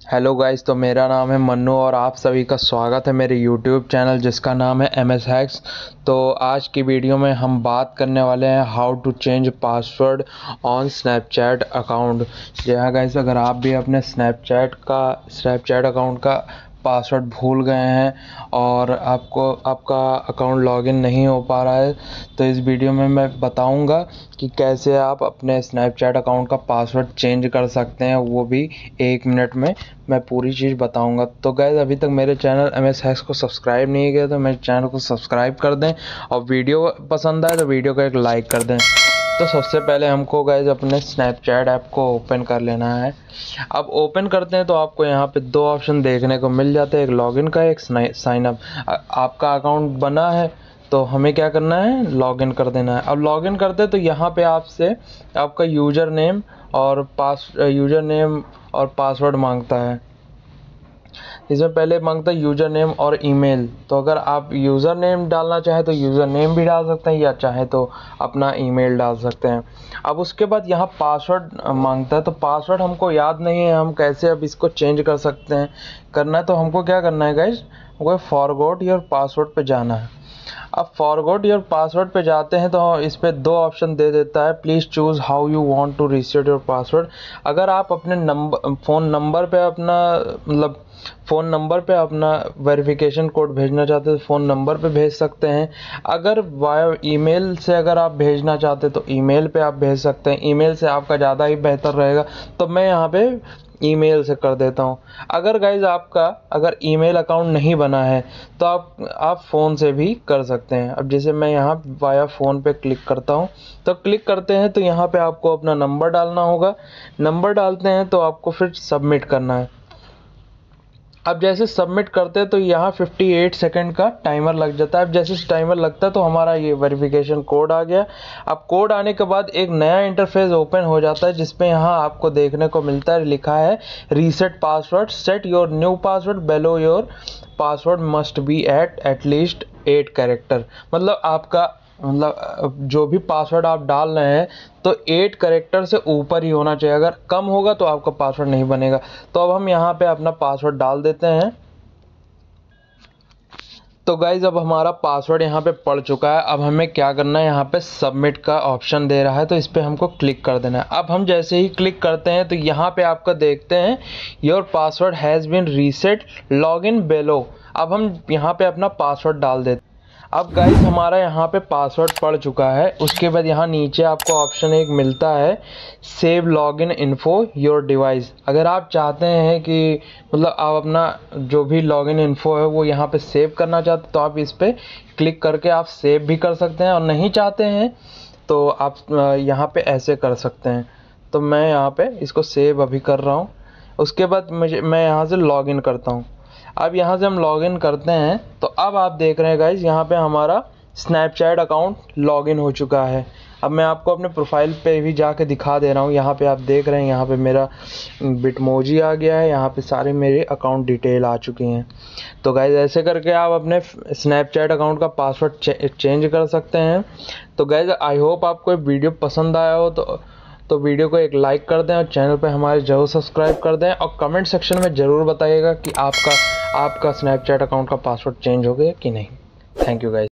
Hello guys, तो मेरा नाम है मन्नू और आप सभी का स्वागत है मेरे यूट्यूब चैनल जिसका नाम है MS हैक्स। तो आज की वीडियो में हम बात करने वाले हैं how to change password on Snapchat account. जी हाँ गाइस, अगर आप भी अपने स्नैपचैट अकाउंट का पासवर्ड भूल गए हैं और आपका अकाउंट लॉगिन नहीं हो पा रहा है, तो इस वीडियो में मैं बताऊंगा कि कैसे आप अपने स्नैपचैट अकाउंट का पासवर्ड चेंज कर सकते हैं, वो भी 1 मिनट में मैं पूरी चीज़ बताऊंगा। तो गाइस, अभी तक मेरे चैनल MS हैक्स को सब्सक्राइब नहीं किया तो मेरे चैनल को सब्सक्राइब कर दें और वीडियो पसंद आए तो वीडियो को एक लाइक कर दें। तो सबसे पहले हमको गाइस अपने स्नैपचैट ऐप को ओपन कर लेना है। अब ओपन करते हैं तो आपको यहाँ पे 2 ऑप्शन देखने को मिल जाते हैं, एक लॉगिन का, एक साइन अप। आपका अकाउंट बना है तो हमें क्या करना है, लॉगिन कर देना है। अब लॉगिन करते हैं तो यहाँ पे आपसे आपका यूज़र नेम और पासवर्ड मांगता है। इसमें पहले मांगता है यूज़र नेम और ईमेल। तो अगर आप यूज़र नेम डालना चाहें तो यूज़र नेम भी डाल सकते हैं या चाहे तो अपना ईमेल डाल सकते हैं। अब उसके बाद यहाँ पासवर्ड मांगता है, तो पासवर्ड हमको याद नहीं है, हम कैसे अब इसको चेंज कर सकते हैं। करना है तो हमको क्या करना है गाइज, हमको फॉरगॉट योर पासवर्ड पे जाना है। अब फॉरगॉट योर पासवर्ड पे जाते हैं तो इस पे 2 ऑप्शन दे देता है, please choose how you want to reset your password. अगर आप अपने फ़ोन नंबर पे अपना वेरिफिकेशन कोड भेजना चाहते हैं तो फ़ोन नंबर पे भेज सकते हैं। अगर वाया ईमेल से अगर आप भेजना चाहते हैं तो ईमेल पे आप भेज सकते हैं। ईमेल से आपका ज़्यादा ही बेहतर रहेगा, तो मैं यहाँ पे ईमेल से कर देता हूँ। अगर गाइज आपका अगर ईमेल अकाउंट नहीं बना है तो आप फ़ोन से भी कर सकते हैं। अब जैसे मैं यहाँ वाया फ़ोन पे क्लिक करता हूँ, तो क्लिक करते हैं तो यहाँ पे आपको अपना नंबर डालना होगा। नंबर डालते हैं तो आपको फिर सबमिट करना है। अब जैसे सबमिट करते हैं तो यहाँ 58 सेकंड का टाइमर लग जाता है। अब जैसे टाइमर लगता है तो हमारा ये वेरिफिकेशन कोड आ गया। अब कोड आने के बाद एक नया इंटरफेस ओपन हो जाता है जिसपे यहाँ आपको देखने को मिलता है, लिखा है reset password, set your new password below your password must be at least 8 character. मतलब जो भी पासवर्ड आप डाल रहे हैं तो 8 कैरेक्टर से ऊपर ही होना चाहिए, अगर कम होगा तो आपका पासवर्ड नहीं बनेगा। तो अब हम यहाँ पे अपना पासवर्ड डाल देते हैं। तो गाइज, अब हमारा पासवर्ड यहाँ पे पड़ चुका है। अब हमें क्या करना है, यहाँ पे सबमिट का ऑप्शन दे रहा है तो इस पर हमको क्लिक कर देना है। अब हम जैसे ही क्लिक करते हैं तो यहाँ पे आपका देखते हैं your password has been reset, log in below. अब हम यहाँ पे अपना पासवर्ड डाल देते हैं। अब गाइस, हमारा यहाँ पे पासवर्ड पड़ चुका है। उसके बाद यहाँ नीचे आपको ऑप्शन एक मिलता है, save login info your device. अगर आप चाहते हैं कि मतलब आप अपना जो भी लॉगिन इन्फो है वो यहाँ पे सेव करना चाहते हैं तो आप इस पर क्लिक करके आप सेव भी कर सकते हैं, और नहीं चाहते हैं तो आप यहाँ पे ऐसे कर सकते हैं। तो मैं यहाँ पे इसको सेव अभी कर रहा हूँ। उसके बाद मैं यहाँ से लॉगिन करता हूँ। अब यहाँ से हम लॉगिन करते हैं तो अब आप देख रहे हैं गाइस, यहाँ पे हमारा स्नैपचैट अकाउंट लॉगिन हो चुका है। अब मैं आपको अपने प्रोफाइल पे भी जाके दिखा दे रहा हूँ। यहाँ पे आप देख रहे हैं, यहाँ पे मेरा बिटमोजी आ गया है, यहाँ पे सारे मेरे अकाउंट डिटेल आ चुकी हैं। तो गाइस, ऐसे करके आप अपने स्नैपचैट अकाउंट का पासवर्ड चेंज कर सकते हैं। तो गाइस, आई होप आपको वीडियो पसंद आया हो तो वीडियो को एक लाइक कर दें और चैनल पे हमारे ज़रूर सब्सक्राइब कर दें, और कमेंट सेक्शन में ज़रूर बताइएगा कि आपका स्नैपचैट अकाउंट का पासवर्ड चेंज हो गया कि नहीं। Thank you guys.